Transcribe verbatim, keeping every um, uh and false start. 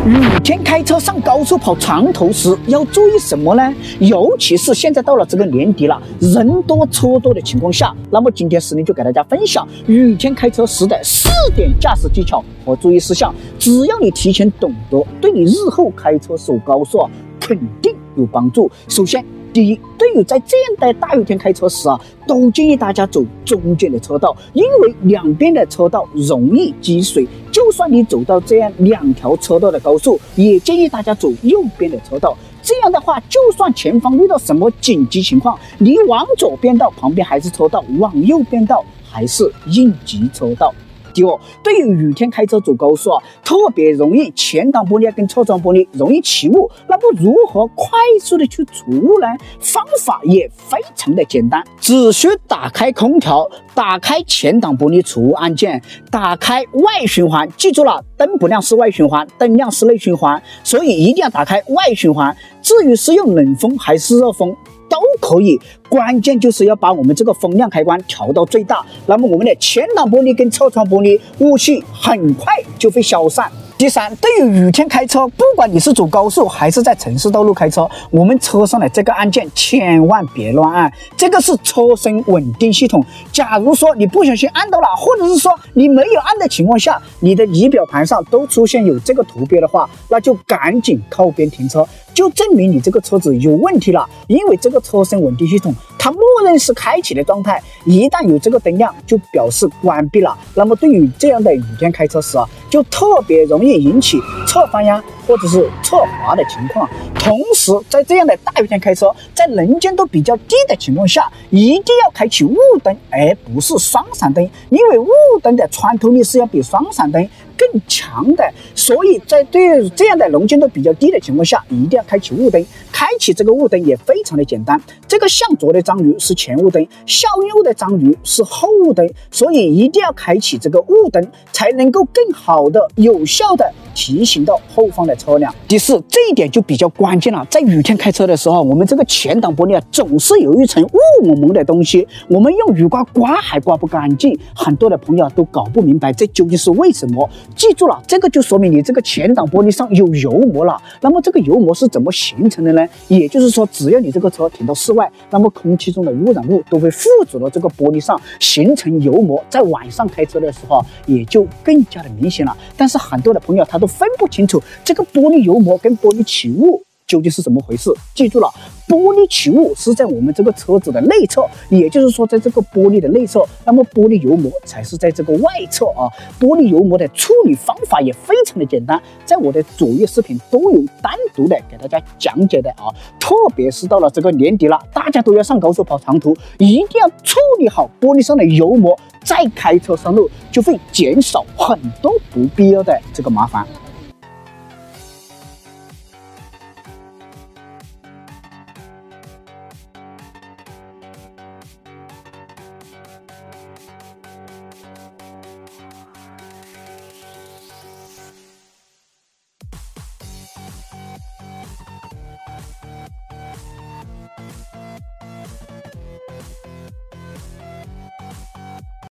雨天开车上高速跑长途时要注意什么呢？尤其是现在到了这个年底了，人多车多的情况下，那么今天石林就给大家分享雨天开车时的四点驾驶技巧和注意事项。只要你提前懂得，对你日后开车走高速啊，肯定有帮助。首先，第一，对于在这样的大雨天开车时啊，都建议大家走中间的车道，因为两边的车道容易积水。就算你走到这样两条车道的高速，也建议大家走右边的车道。这样的话，就算前方遇到什么紧急情况，你往左边道旁边还是车道，往右边道还是应急车道。第二，对于雨天开车走高速啊，特别容易前挡玻璃跟侧窗玻璃容易起雾。那么如何快速的去除雾呢？方法也非常的简单，只需打开空调，打开前挡玻璃除雾按键，打开外循环。记住了，灯不亮是外循环，灯亮是内循环，所以一定要打开外循环。至于是用冷风还是热风，都可以，关键就是要把我们这个风量开关调到最大，那么我们的前挡玻璃跟侧窗玻璃雾气很快就会消散。第三，对于雨天开车，不管你是走高速还是在城市道路开车，我们车上的这个按键千万别乱按，这个是车身稳定系统。假如说你不小心按到了，或者是说你没有按的情况下，你的仪表盘上都出现有这个图标的话，那就赶紧靠边停车，就证明你这个车子有问题了。因为这个车身稳定系统它默认是开启的状态，一旦有这个灯亮就表示关闭了。那么对于这样的雨天开车时啊，就特别容易引起侧翻压或者是侧滑的情况。同时，在这样的大雨天开车，在能见度比较低的情况下，一定要开启雾灯，而不是双闪灯，因为雾灯的穿透力是要比双闪灯更强的。所以在对这样的能见度比较低的情况下，一定要开启雾灯。开启这个雾灯也非常的简单，这个向左的章鱼是前雾灯，向右的章鱼是后雾灯，所以一定要开启这个雾灯，才能够更好的有效的提醒到后方的车辆。第四，这一点就比较关键了，在雨天开车的时候，我们这个前挡玻璃啊，总是有一层雾蒙蒙的东西，我们用雨刮刮还刮不干净，很多的朋友都搞不明白这究竟是为什么。记住了，这个就说明你这个前挡玻璃上有油膜了。那么这个油膜是怎么形成的呢？也就是说，只要你这个车停到室外，那么空气中的污染物都会附着到这个玻璃上，形成油膜，在晚上开车的时候也就更加的明显了。但是很多的朋友他都分不清楚这个玻璃油膜跟玻璃起雾究竟是怎么回事。记住了，玻璃起雾是在我们这个车子的内侧，也就是说在这个玻璃的内侧，那么玻璃油膜才是在这个外侧啊。玻璃油膜的处理方法也非常的简单，在我的左页视频都有单独的给大家讲解的啊。特别是到了这个年底了，大家都要上高速跑长途，一定要处理好玻璃上的油膜，再开车上路就会减少很多不必要的这个麻烦。